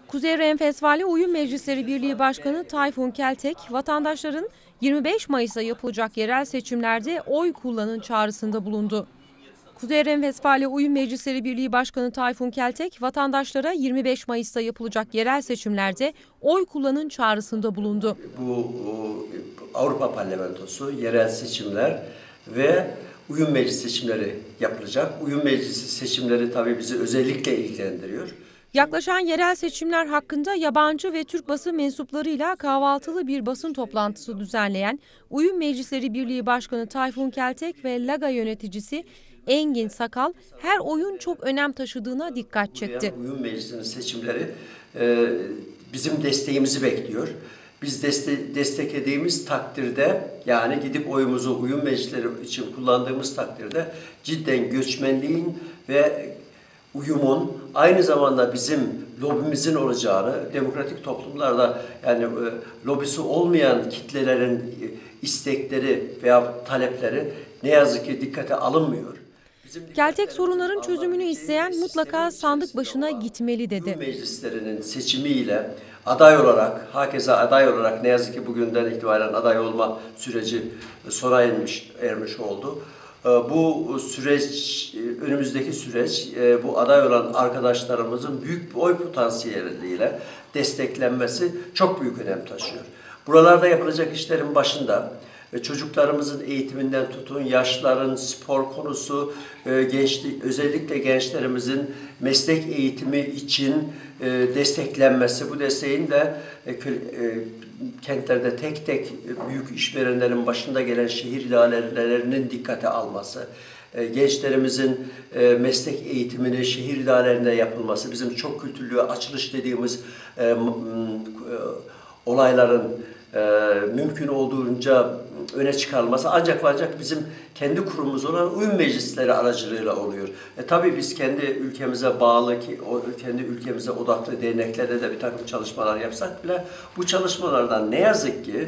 Kuzey Renfesfali Uyum Meclisleri Birliği Başkanı Tayfun Keltek, vatandaşların 25 Mayıs'ta yapılacak yerel seçimlerde oy kullanın çağrısında bulundu. Kuzey Renfesfali Uyum Meclisleri Birliği Başkanı Tayfun Keltek, vatandaşlara 25 Mayıs'ta yapılacak yerel seçimlerde oy kullanın çağrısında bulundu. Bu Avrupa Parlamentosu, yerel seçimler ve uyum meclis seçimleri yapılacak. Uyum meclisi seçimleri tabii bizi özellikle ilgilendiriyor. Yaklaşan yerel seçimler hakkında yabancı ve Türk basın mensuplarıyla kahvaltılı bir basın toplantısı düzenleyen Uyum Meclisleri Birliği Başkanı Tayfun Keltek ve LAGA yöneticisi Engin Sakal her oyun çok önem taşıdığına dikkat çekti. Uyum meclisinin seçimleri bizim desteğimizi bekliyor. Biz desteklediğimiz takdirde, yani gidip oyumuzu uyum meclisleri için kullandığımız takdirde cidden göçmenliğin ve uyumun aynı zamanda bizim lobimizin olacağını, demokratik toplumlarda yani lobisi olmayan kitlelerin istekleri veya talepleri ne yazık ki dikkate alınmıyor. Keltek sorunların çözümünü isteyen mutlaka sandık başına gitmeli dedi. Meclislerinin seçimiyle aday olarak, hakeza aday olarak ne yazık ki bugünden itibaren aday olma süreci sona ermiş oldu. Bu süreç, önümüzdeki süreç bu aday olan arkadaşlarımızın büyük bir oy potansiyeliyle desteklenmesi çok büyük önem taşıyor. Buralarda yapılacak işlerin başında çocuklarımızın eğitiminden tutun, yaşlıların spor konusu, gençlik, özellikle gençlerimizin meslek eğitimi için desteklenmesi, bu desteğin de kentlerde tek tek büyük işverenlerin başında gelen şehir idarelerinin dikkate alması, gençlerimizin meslek eğitimini şehir idarelerinde yapılması, bizim çok kültürlü açılış dediğimiz olayların mümkün olduğunca öne çıkarılması ancak bizim kendi kurumumuz olan uyum meclisleri aracılığıyla oluyor. Tabii biz kendi ülkemize bağlı, kendi ülkemize odaklı derneklerde de bir takım çalışmalar yapsak bile bu çalışmalardan ne yazık ki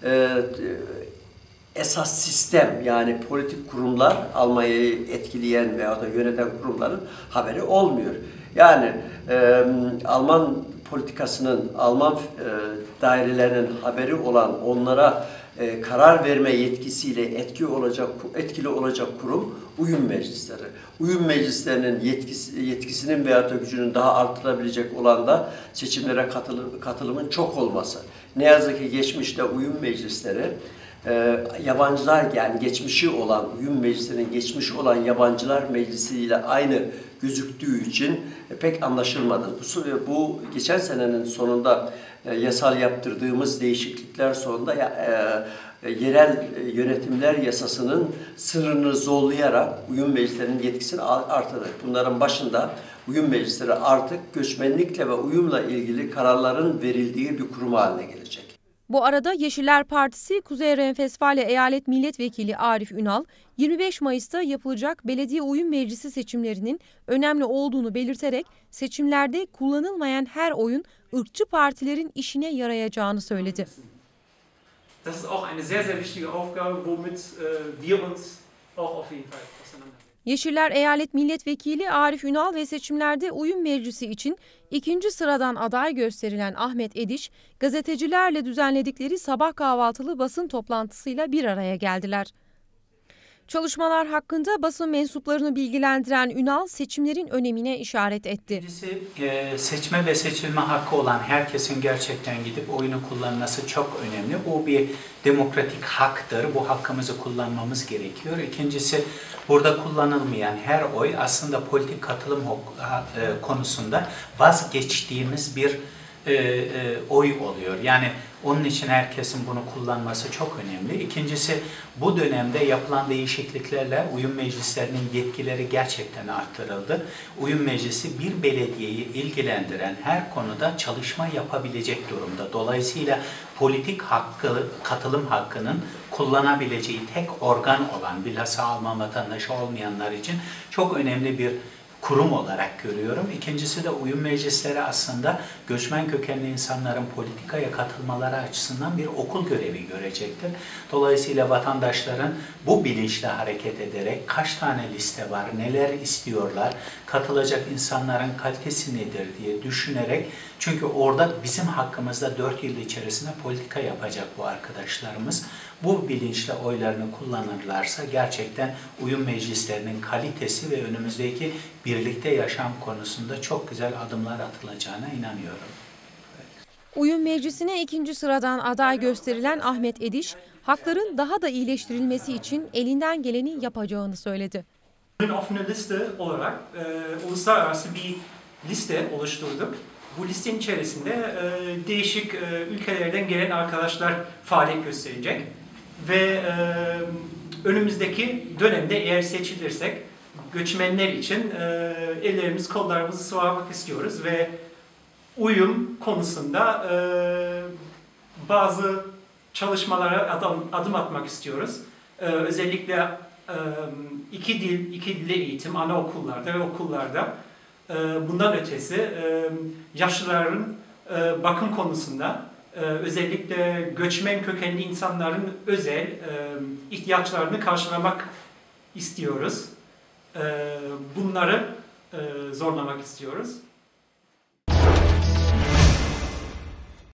esas sistem, yani politik kurumlar, Almanya'yı etkileyen veya da yöneten kurumların haberi olmuyor. Yani Alman politikasının, Alman dairelerinin haberi olan, onlara karar verme yetkisiyle etkili olacak kurum uyum meclisleri. Uyum meclislerinin yetkisinin veya da gücünün daha artırabilecek olan da seçimlere katılımın çok olması. Ne yazık ki geçmişte uyum meclisleri yabancılar, yani geçmişi olan, uyum meclislerinin geçmişi olan yabancılar meclisiyle aynı gözüktüğü için pek anlaşılmadı. Bu geçen senenin sonunda yasal yaptırdığımız değişiklikler sonunda yerel yönetimler yasasının sınırını zorlayarak uyum meclislerinin yetkisini artırdık. Bunların başında uyum meclisleri artık göçmenlikle ve uyumla ilgili kararların verildiği bir kurum haline gelecek. Bu arada Yeşiller Partisi Kuzey Renfesfali Eyalet Milletvekili Arif Ünal, 25 Mayıs'ta yapılacak Belediye Uyum Meclisi seçimlerinin önemli olduğunu belirterek seçimlerde kullanılmayan her oyun ırkçı partilerin işine yarayacağını söyledi. Das ist auch eine sehr wichtige Aufgabe, womit wir uns auch auf jeden Fall auseinandersetzen. Yeşiller Eyalet Milletvekili Arif Ünal ve seçimlerde Uyum Meclisi için ikinci sıradan aday gösterilen Ahmet Ediş, gazetecilerle düzenledikleri sabah kahvaltılı basın toplantısıyla bir araya geldiler. Çalışmalar hakkında basın mensuplarını bilgilendiren Ünal, seçimlerin önemine işaret etti. Birincisi, seçme ve seçilme hakkı olan herkesin gerçekten gidip oyunu kullanması çok önemli. Bu bir demokratik haktır. Bu hakkımızı kullanmamız gerekiyor. İkincisi, burada kullanılmayan her oy aslında politik katılım konusunda vazgeçtiğimiz bir oy oluyor. Yani onun için herkesin bunu kullanması çok önemli. İkincisi, bu dönemde yapılan değişikliklerle uyum meclislerinin yetkileri gerçekten arttırıldı. Uyum meclisi bir belediyeyi ilgilendiren her konuda çalışma yapabilecek durumda. Dolayısıyla politik katılım hakkının kullanabileceği tek organ olan, bilhassa Alman vatandaşı olmayanlar için çok önemli bir kurum olarak görüyorum. İkincisi de uyum meclisleri aslında göçmen kökenli insanların politikaya katılmaları açısından bir okul görevi görecektir. Dolayısıyla vatandaşların bu bilinçle hareket ederek kaç tane liste var, neler istiyorlar, katılacak insanların kalitesi nedir diye düşünerek, çünkü orada bizim hakkımızda 4 yıl içerisinde politika yapacak bu arkadaşlarımız. Bu bilinçle oylarını kullanırlarsa gerçekten uyum meclislerinin kalitesi ve önümüzdeki birlikte yaşam konusunda çok güzel adımlar atılacağına inanıyorum. Uyum Meclisi'ne 2. sıradan aday gösterilen Ahmet Ediş, hakların daha da iyileştirilmesi için elinden geleni yapacağını söyledi. Offene liste olarak uluslararası bir liste oluşturduk. Bu listenin içerisinde değişik ülkelerden gelen arkadaşlar faaliyet gösterecek. Ve önümüzdeki dönemde eğer seçilirsek göçmenler için ellerimiz kollarımızı sıvamak istiyoruz ve uyum konusunda bazı çalışmalara adım atmak istiyoruz. Özellikle iki dilli eğitim anaokullarda ve okullarda, bundan ötesi yaşlıların bakım konusunda, özellikle göçmen kökenli insanların özel ihtiyaçlarını karşılamak istiyoruz. Bunları zorlamak istiyoruz.